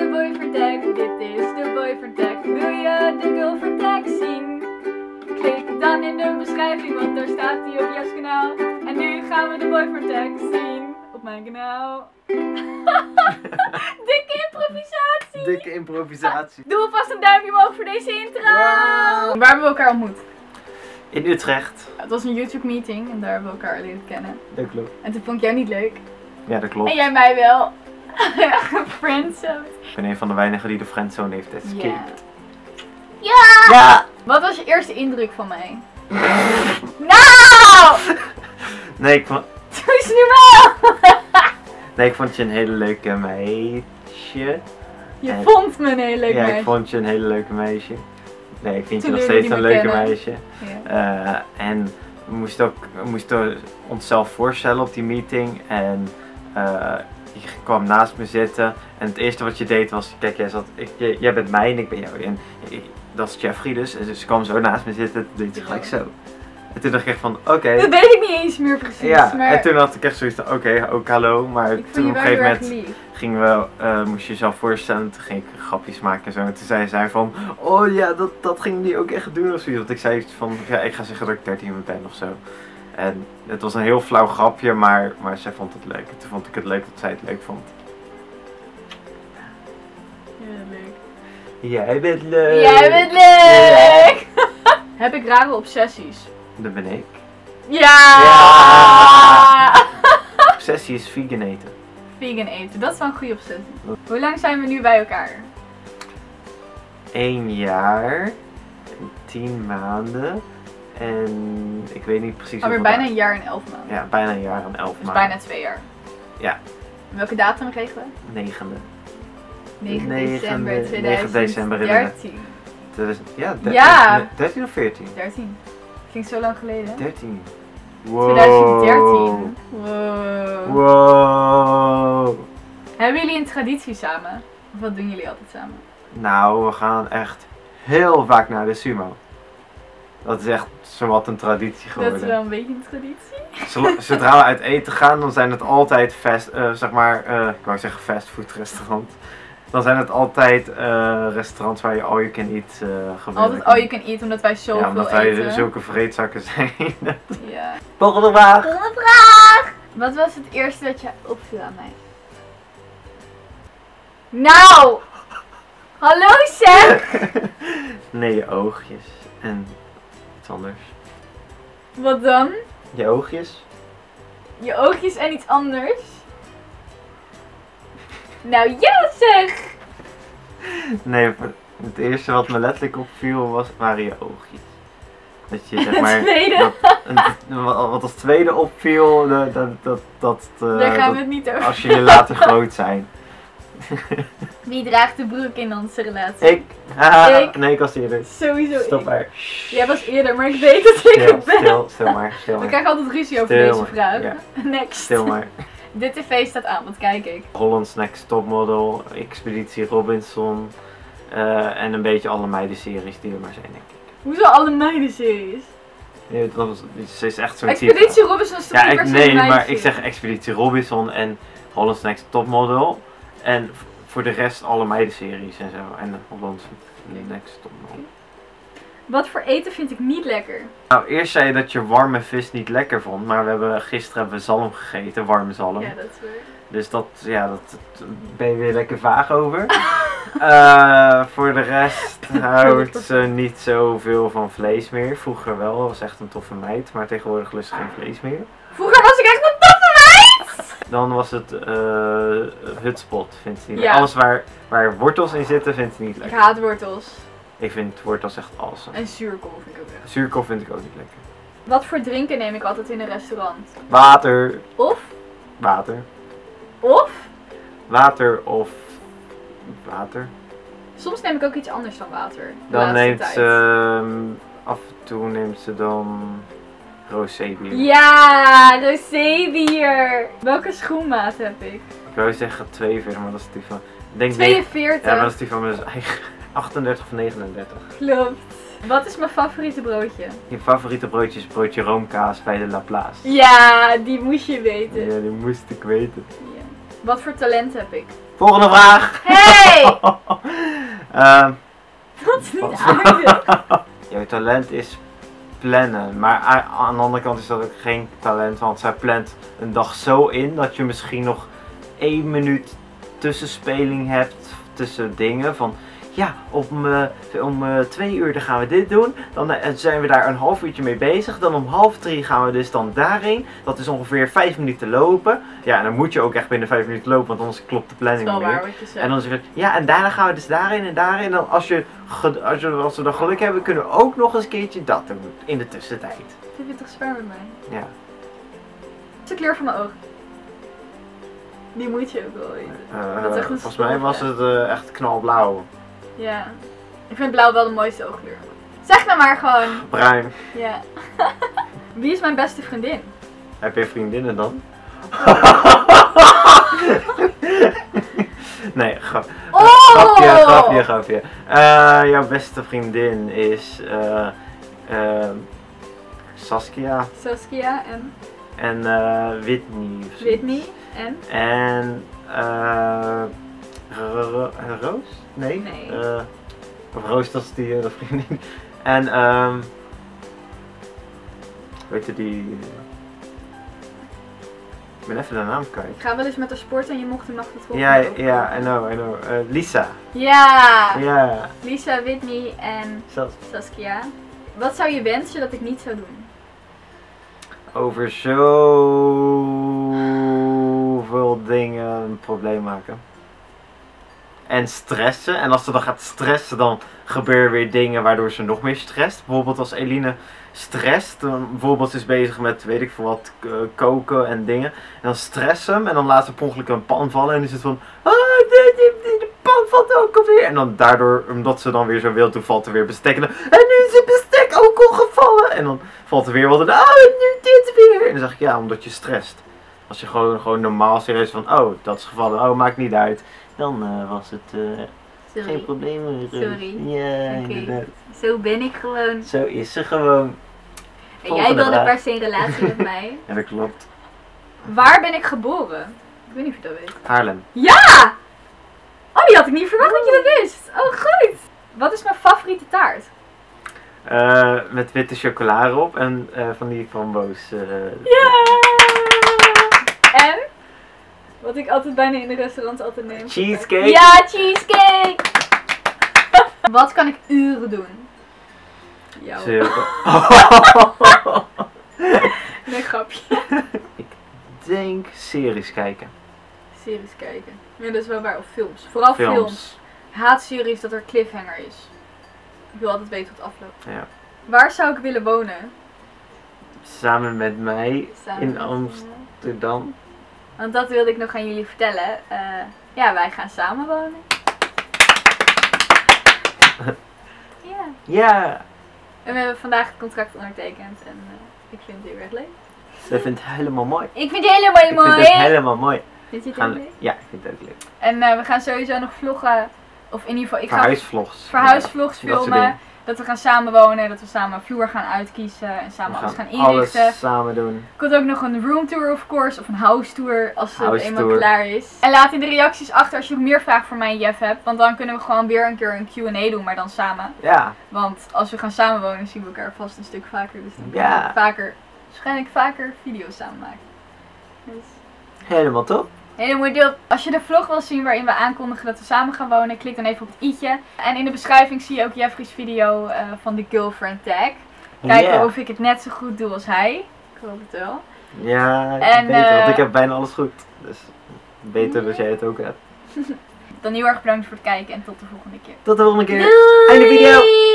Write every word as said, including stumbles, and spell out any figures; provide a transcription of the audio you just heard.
de Boy Vertek, dit is de Boy Vertek. Wil je de Girl Vertek zien? Klik dan in de beschrijving, want daar staat hij op Jas kanaal. En nu gaan we de Boy Vertek zien op mijn kanaal. Dikke improvisatie! Dikke improvisatie. Doe alvast een duimpje omhoog voor deze intro! Wow. Waar hebben we elkaar ontmoet? In Utrecht. Het was een YouTube meeting en daar hebben we elkaar leren kennen. Dat klopt. En toen vond ik jou niet leuk. Ja, dat klopt. En jij mij wel. Friendzone. Ik ben een van de weinigen die de friendzone heeft escaped. Ja. Ja! Ja! Wat was je eerste indruk van mij? Nou! Nee, ik vond... Doe eens normaal! Nee, ik vond je een hele leuke meisje. Je En... vond me een hele leuk ja, meisje. ik vond je een hele leuke meisje. Nee, ik vind Toen je nog leerde steeds je een me leuke kennen. meisje. Ja. Uh, en we moesten ook we moesten onszelf voorstellen op die meeting. En uh, je kwam naast me zitten. En het eerste wat je deed was, kijk, jij, zat, ik, jij, jij bent mij en ik ben jou. En ik, dat is Jeffrey dus. En dus ze kwam zo naast me zitten. Toen deed ze gelijk zo. En toen dacht ik echt van, oké. Okay. Dat weet ik niet eens meer precies. Ja, maar en toen had ik echt zoiets van, oké, okay, ook hallo. Maar ik vond toen je op een wel heel gegeven erg moment lief. gingen we, uh, moest je jezelf voorstellen. Toen ging ik grapjes maken en zo. En toen zei zij van, oh ja, dat, dat ging die ook echt doen of zoiets. Want ik zei iets van, ja, ik ga zeggen dat ik dertien ben of zo. En het was een heel flauw grapje, maar, maar zij vond het leuk. En toen vond ik het leuk dat zij het leuk vond. Ja, leuk. Jij bent leuk! Jij bent leuk! Ja. Heb ik rare obsessies? Dat ben ik. Ja! Ja! Obsessie is vegan eten. Vegan eten, dat is wel een goede obsessie. Hoe lang zijn we nu bij elkaar? Eén jaar, en tien maanden en ik weet niet precies Alweer hoeveel bijna een dagen. jaar en elf maanden. Ja, bijna een jaar en elf Dus maanden. bijna twee jaar. Ja. En welke datum kregen we? Negende. negen Negende- december negen tweeduizend december inderdaad. dertien. twintig Ja, dertien, Ja. dertien of veertien? dertien. Ging zo lang geleden. dertien. Wow. tweeduizend dertien. Wow. Wow. Hebben jullie een traditie samen? Of wat doen jullie altijd samen? Nou, we gaan echt heel vaak naar de sumo. Dat is echt zowat een traditie geworden. Dat is wel een beetje een traditie. Zodra- Zodra we uit eten gaan, dan zijn het altijd fast, uh, zeg maar, uh, ik wou zeggen fastfood restaurant. Dan zijn het altijd uh, restaurants waar je all you can eat uh, gebruikt. Altijd all you can eat, omdat wij zoveel Ja, omdat wij eten. zulke vreedzakken zijn. Ja. Volgende vraag! Volgende vraag! Wat was het eerste dat je opviel aan mij? Nou! Hallo zeg! Nee, je oogjes. En iets anders. Wat dan? Je oogjes? Je oogjes en iets anders? Nou ja zeg! Nee, het eerste wat me letterlijk opviel was, waren je oogjes. Dat je zeg Het maar... tweede? Dat, een- wat als tweede opviel, dat... dat, dat, dat uh, Daar gaan dat- we het niet over. als jullie later groot zijn. Wie draagt de broek in onze relatie? Ik. Haha, Ik. Nee, ik was eerder. Sowieso Stop ik. maar. Jij was eerder, maar ik weet dat ik Stil, het ben. stil, stil maar, stil We maar. krijgen altijd ruzie over Stil deze maar, vraag. ja. Next. Stil maar. Dit tv staat aan, wat kijk ik? Holland's Next Topmodel, Expeditie Robinson. Uh, en een beetje alle meidenseries die er maar zijn, denk ik. Hoezo alle meiden-series? Nee, dat was, ze is echt zo'n Expeditie type. Robinson is toch Ja, niet ik, per se een nee, maar meisje? ik zeg Expeditie Robinson en Holland's Next Topmodel. En v- voor de rest alle meidenseries en zo. En Holland's Next Topmodel. Wat voor eten vind ik niet lekker? Nou, eerst zei je dat je warme vis niet lekker vond, maar we hebben, gisteren hebben we zalm gegeten, warme zalm. Ja, dat is waar. Dus dat, ja, dat, dat ben je weer lekker vaag over. uh, voor de rest houdt ze niet zoveel van vlees meer. Vroeger wel, was echt een toffe meid, maar tegenwoordig lust ze geen vlees meer. Vroeger was ik echt een toffe meid! Dan was het uh, hutspot, vindt ze niet Ja. lekker. Alles waar, waar wortels in zitten, vindt ze niet Ik lekker. haat wortels. Ik vind wortels echt awesome. En zuurkool vind ik ook echt. Zuurkool vind ik ook niet lekker. Wat voor drinken neem ik altijd in een restaurant? Water, Of? water, Of? water of water. Soms neem ik ook iets anders dan water. De Dan laatste neemt tijd. ze, um, af en toe neemt ze dan rosé bier. Ja, rosébier. Welke schoenmaat heb ik? Ik wou zeggen tweeënveertig, maar dat is die van... Ik denk tweeënveertig. Ja, maar dat is die van mijn eigen achtendertig of negenendertig. Klopt. Wat is mijn favoriete broodje? Je favoriete broodje is broodje roomkaas bij de Laplace. Ja, die moest je weten. Ja, die moest ik weten. Ja. Wat voor talent heb ik? Volgende vraag. Hey! Ehm, Dat is niet aardig. jouw talent is plannen, maar a- aan de andere kant is dat ook geen talent, want zij plant een dag zo in dat je misschien nog één minuut tussenspeling hebt tussen dingen van ja, om, uh, om uh, twee uur dan gaan we dit doen, dan uh, zijn we daar een half uurtje mee bezig, dan om half drie gaan we dus dan daarheen, dat is ongeveer vijf minuten lopen, ja en dan moet je ook echt binnen vijf minuten lopen, want anders klopt de Dat is planning wel niet waar meer. wat je zegt. En dan zeg je, ja en daarna gaan we dus daarheen en daarheen, en dan als, je, ge- als, je, als we dan geluk hebben, kunnen we ook nog eens een keertje dat doen in de tussentijd. Heb je toch zwaar met mij? Ja. Wat is de kleur van mijn ogen? Die moet je ook wel weten. Uh, Dat is echt een volgens mij was stofje. het uh, echt knalblauw. Ja. Ik vind blauw wel de mooiste oogkleur. Zeg nou maar gewoon. Bruin. Ja. Wie is mijn beste vriendin? Heb je vriendinnen dan? Nee, grap. Oh! grapje, grapje, grapje. Uh, jouw beste vriendin is uh, uh, Saskia Saskia en en uh, Whitney. of zoiets. Whitney en? En uh, Ro- Roos? Nee? Nee. Uh, of Roos, dat is die uh, vriendin. En um, weet je die... Ik ben even de naam kwijt. Ik ga wel eens met haar sporten en je mocht hem nog het volgende Ja, ook ja, doen. I know, I know. Uh, Lisa. Ja! Ja. Lisa, Whitney en Zelfs Saskia. Wat zou je wensen dat ik niet zou doen? over zoveel dingen een probleem maken. En stressen. En als ze dan gaat stressen, dan gebeuren weer dingen waardoor ze nog meer stresst. Bijvoorbeeld als Eline stresst, dan bijvoorbeeld ze is bezig met weet ik veel wat uh, koken en dingen. En dan stress hem en dan laat ze per ongeluk een pan vallen en dan is het van ah, de, de, de, de pan valt ook alweer. En dan daardoor, omdat ze dan weer zo wil, toen valt er weer bestek en dan, en nu is het bestek ook al gevallen. En dan valt er weer wat en ah, nu dit weer. En dan zeg ik ja, omdat je stresst. Als je gewoon, gewoon normaal serieus van oh, dat is gevallen, oh, maakt niet uit. Dan uh, was het uh, Sorry. geen probleem meer. Sorry. Ja, Oké. inderdaad. Zo ben ik gewoon. Zo is ze gewoon. En jij Volgende wilde vraag. per se een relatie met mij. Ja, dat klopt. Waar ben ik geboren? Ik weet niet of je dat weet. Haarlem. Ja! Oh, die had ik niet verwacht dat je dat wist. Oh, goed. Wat is mijn favoriete taart? Uh, met witte chocola erop en uh, van die framboos. Uh, Ja! En? Wat ik altijd bijna in de restaurants altijd neem. Cheesecake. Ja, cheesecake! Wat kan ik uren doen? Jou. Zero. Nee, grapje. Ik denk series kijken. Series kijken. Ja, dat is wel waar. Of films. Vooral films. Films. Haat series dat er cliffhanger is. Ik wil altijd weten hoe het afloopt. Ja. Waar zou ik willen wonen? Samen met mij Samen in met- Amsterdam. Want dat wilde ik nog aan jullie vertellen. Uh, ja, wij gaan samen wonen. Ja. Ja. En we hebben vandaag het contract ondertekend. En uh, ik vind het heel erg leuk. Ze vindt het helemaal mooi. Ik vind het helemaal Ik vind mooi. het helemaal mooi. Vind je het Gaan- ook leuk? Ja, ik vind het ook leuk. En uh, we gaan sowieso nog vloggen. Of in ieder geval, ik ga Verhuisvlogs. verhuisvlogs Ja, dat soort filmen. dingen. Dat we gaan samenwonen. Dat we samen een vloer gaan uitkiezen. En samen We alles gaan gaan inrichten. alles samen doen. Er komt ook nog een roomtour of course. Of een house tour als het House eenmaal tour. klaar is. En laat in de reacties achter als je nog meer vragen voor mij en Jeff hebt. Want dan kunnen we gewoon weer een keer een Q en A doen. Maar dan samen. Ja. Want als we gaan samenwonen zien we elkaar vast een stuk vaker. Dus dan Ja. kunnen we vaker, waarschijnlijk vaker video's samen maken. Dus Helemaal top. helemaal deel. Als je de vlog wil zien waarin we aankondigen dat we samen gaan wonen, klik dan even op het i'tje. En in de beschrijving zie je ook Jeffrey's video uh, van de girlfriend tag. Kijken Ja. of ik het net zo goed doe als hij. Ik hoop het wel. Ja, En, beter, want eh, ik heb bijna alles goed. Dus beter dat jij het ook hebt. Dan heel erg bedankt voor het kijken en tot de volgende keer. Tot de volgende keer. Doei! Einde video.